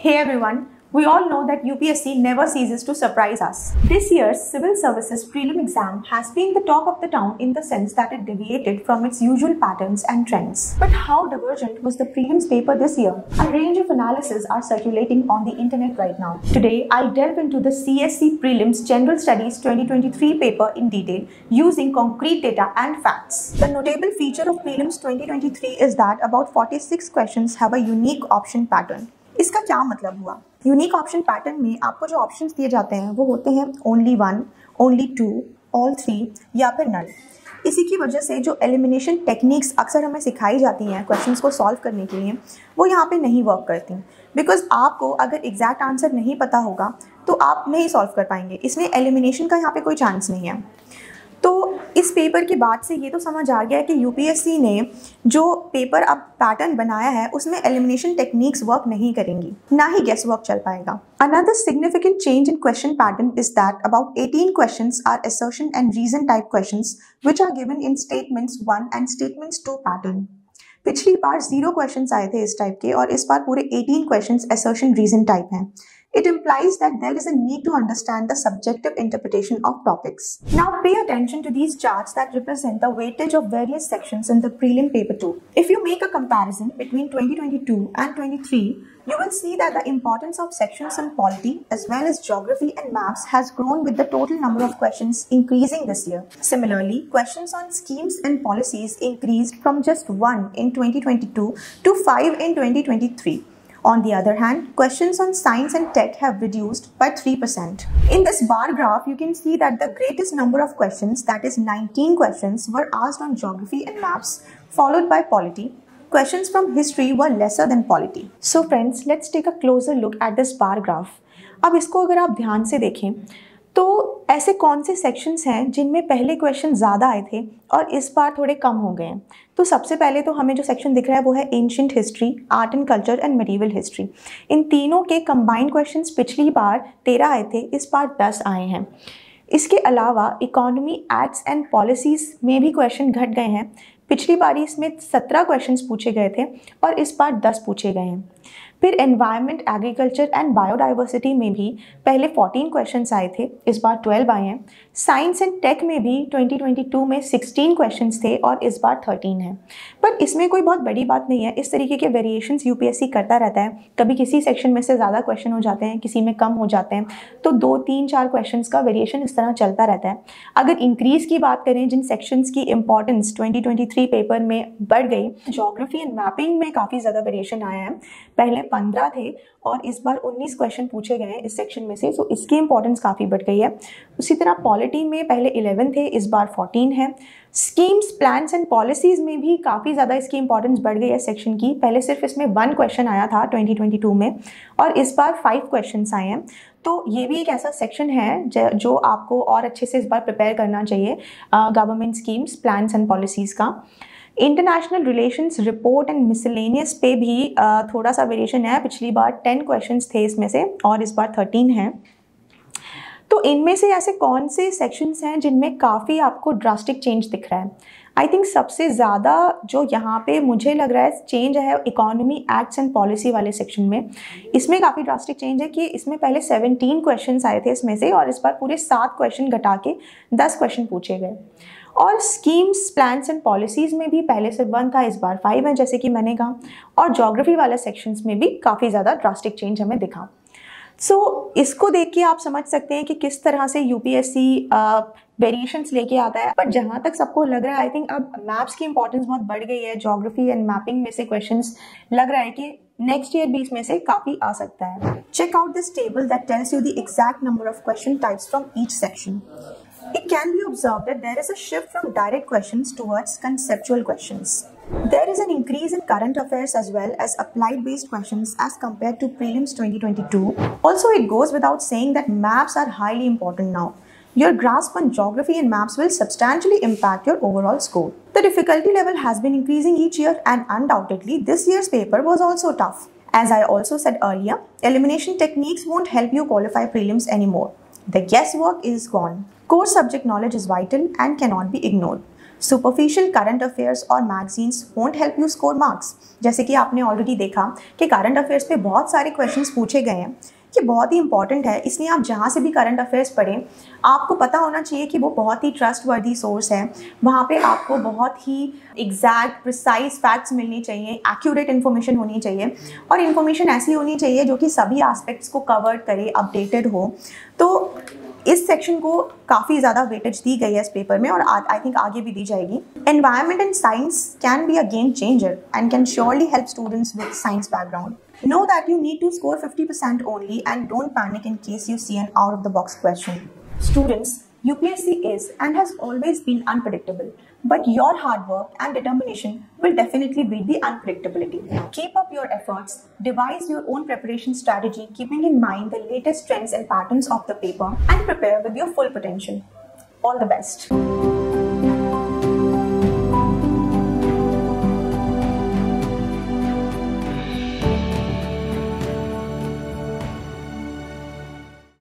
Hey everyone, we all know that UPSC never ceases to surprise us. This year's Civil Services Prelim exam has been the talk of the town in the sense that it deviated from its usual patterns and trends. But how divergent was the prelims paper this year? A range of analyses are circulating on the internet right now. Today, I'll delve into the CSC Prelims General Studies 2023 paper in detail using concrete data and facts. The notable feature of Prelims 2023 is that about 46 questions have a unique option pattern. इसका क्या मतलब हुआ? Unique option pattern में आपको जो options दिए जाते हैं वो होते हैं ओनली 1, ओनली 2, ऑल 3 या फिर नल। इसी की वजह से जो एलिमिनेशन टेक्निक्स अक्सर हमें सिखाई जाती हैं क्वेश्चंस को सॉल्व करने के लिए वो यहाँ पे नहीं वर्क करती, बिकॉज आपको अगर एग्जैक्ट आंसर नहीं पता होगा तो आप नहीं सॉल्व कर पाएंगे, इसलिए एलिमिनेशन का यहाँ पे कोई चांस नहीं है। तो इस पेपर के बाद से ये तो समझ आ गया कि यूपीएससी ने जो पेपर अब पैटर्न बनाया है उसमें एलिमिनेशन टेक्निक्स वर्क नहीं करेंगी, ना ही गेस वर्क चल पाएगा। Another significant change in question pattern is that about 18 questions are assertion and reason type questions which are given in statements 1 and statements 2 pattern. पिछली बार 0 क्वेश्चंस आए थे इस टाइप के और इस बार पूरे 18 क्वेश्चंस assertion reason टाइप हैं। It implies that there is a need to understand the subjective interpretation of topics. Now pay attention to these charts that represent the weightage of various sections in the prelim paper 2. If you make a comparison between 2022 and 23, you will see that the importance of sections in polity as well as geography and maps has grown with the total number of questions increasing this year. Similarly, questions on schemes and policies increased from just 1 in 2022 to 5 in 2023. On the other hand, questions on science and tech have reduced by 3%. In this bar graph, you can see that the greatest number of questions, that is 19 questions, were asked on geography and maps, followed by polity. Questions from history were lesser than polity. So friends, let's take a closer look at this bar graph. अब इसको अगर आप ध्यान से देखें तो ऐसे कौन से सेक्शंस हैं जिनमें पहले क्वेश्चन ज़्यादा आए थे और इस बार थोड़े कम हो गए हैं। तो सबसे पहले तो हमें जो सेक्शन दिख रहा है वो है ancient history, art and culture and medieval history. इन तीनों के कंबाइंड क्वेश्चंस पिछली बार 13 आए थे, इस बार 10 आए हैं। इसके अलावा इकोनॉमी, एक्ट्स एंड पॉलिसीज़ में भी क्वेश्चन घट गए हैं। पिछली बारी इसमें 17 क्वेश्चंस पूछे गए थे और इस बार 10 पूछे गए हैं। फिर एनवायरनमेंट, एग्रीकल्चर एंड बायोडाइवर्सिटी में भी पहले 14 क्वेश्चंस आए थे, इस बार 12 आए हैं। साइंस एंड टेक में भी 2022 में 16 क्वेश्चंस थे और इस बार 13 हैं। पर इसमें कोई बहुत बड़ी बात नहीं है, इस तरीके के वेरिएशंस यूपीएससी करता रहता है। कभी किसी सेक्शन में से ज़्यादा क्वेश्चन हो जाते हैं, किसी में कम हो जाते हैं, तो 2, 3, 4 क्वेश्चंस का वेरिएशन इस तरह चलता रहता है। अगर इंक्रीज़ की बात करें, जिन सेक्शंस की इंपॉर्टेंस 2023 पेपर में बढ़ गई, ज्योग्राफी एंड मैपिंग में काफ़ी ज़्यादा वेरिएशन आया है। पहले 15 थे और इस बार 19 क्वेश्चन पूछे गए हैं इस सेक्शन में से, तो इसकी इंपॉर्टेंस काफ़ी बढ़ गई है। उसी तरह पॉलिटी में पहले 11 थे, इस बार 14 है। स्कीम्स, प्लान्स एंड पॉलिसीज़ में भी काफ़ी ज़्यादा इसकी इंपॉर्टेंस बढ़ गई है सेक्शन की। पहले सिर्फ इसमें 1 क्वेश्चन आया था 2022 में और इस बार 5 क्वेश्चंस आए हैं। तो ये भी एक ऐसा सेक्शन है जो आपको और अच्छे से इस बार प्रिपेयर करना चाहिए government schemes, plans and policies का। International relations, report and miscellaneous पे भी थोड़ा सा वेरिएशन है। पिछली बार 10 क्वेश्चंस थे इसमें से और इस बार 13 हैं। तो इनमें से ऐसे कौन से सेक्शंस हैं जिनमें काफ़ी आपको ड्रास्टिक चेंज दिख रहा है? आई थिंक सबसे ज़्यादा जो यहाँ पे मुझे लग रहा है चेंज है इकोनॉमी, एक्ट्स एंड पॉलिसी वाले सेक्शन में। इसमें काफ़ी ड्रास्टिक चेंज है कि इसमें पहले 17 क्वेश्चंस आए थे इसमें से और इस बार पूरे 7 क्वेश्चन घटा के 10 क्वेश्चन पूछे गए। और स्कीम्स, प्लान्स एंड पॉलिसीज़ में भी पहले सिर्फ 1 था, इस बार 5 है जैसे कि मैंने कहा। और ज्योग्राफी वाले सेक्शंस में भी काफ़ी ज़्यादा ड्रास्टिक चेंज हमें दिखा। इसको देख के आप समझ सकते हैं कि किस तरह से यूपीएससी वेरिएशंस लेके आता है। पर जहाँ तक सबको लग रहा है, आई थिंक अब मैप्स की इंपॉर्टेंस बहुत बढ़ गई है। ज्योग्राफी एंड मैपिंग में से क्वेश्चंस लग रहा है कि नेक्स्ट ईयर भी इसमें से काफ़ी आ सकता है। Check out this table that tells you the exact number of question types from each section. It can be observed that there is a shift from direct questions towards conceptual questions. There is an increase in current affairs as well as applied based questions as compared to prelims 2022. Also, it goes without saying that maps are highly important now. Your grasp on geography and maps will substantially impact your overall score. The difficulty level has been increasing each year and undoubtedly this year's paper was also tough. As I also said earlier, elimination techniques won't help you qualify prelims anymore. The guesswork is gone. Core subject knowledge is vital and cannot be ignored. Superficial current affairs और magazines won't help you score marks. जैसे कि आपने already देखा कि current affairs पे बहुत सारे questions पूछे गए हैं, कि बहुत ही इंपॉर्टेंट है, इसलिए आप जहाँ से भी करंट अफेयर्स पढ़ें आपको पता होना चाहिए कि वो बहुत ही ट्रस्टवर्दी सोर्स है। वहाँ पे आपको बहुत ही एग्जैक्ट प्रिसाइज फैक्ट्स मिलनी चाहिए, एक्यूरेट इन्फॉर्मेशन होनी चाहिए, और इन्फॉर्मेशन ऐसी होनी चाहिए जो कि सभी एस्पेक्ट्स को कवर करे, अपडेटेड हो। तो इस सेक्शन को काफ़ी ज़्यादा वेटेज दी गई है इस पेपर में, और आई थिंक आगे भी दी जाएगी। Environment and science can be a game changer and can surely help students with science background. Know that you need to score 50% only and don't panic in case you see an out of the box question. Students, UPSC is and has always been unpredictable, but your hard work and determination will definitely beat the unpredictability. Keep up your efforts, devise your own preparation strategy keeping in mind the latest trends and patterns of the paper, and prepare with your full potential. All the best.